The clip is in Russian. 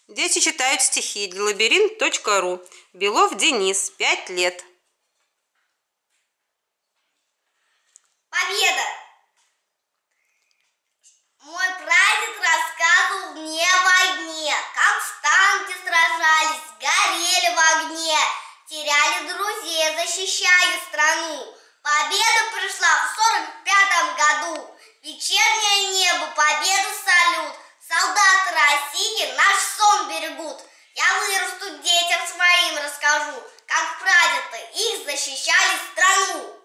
Дети читают стихи для лабиринт.ру. Белов Денис, 5 лет. Победа! Мой прадед рассказывал мне о войне, как в танке сражались, горели в огне, теряли друзей, защищали страну. Победа пришла в 45-м году. Вечернее небо, победу салют. Солдаты России наш сон берегут. Я вырасту, детям своим расскажу, как прадеды их защищали страну.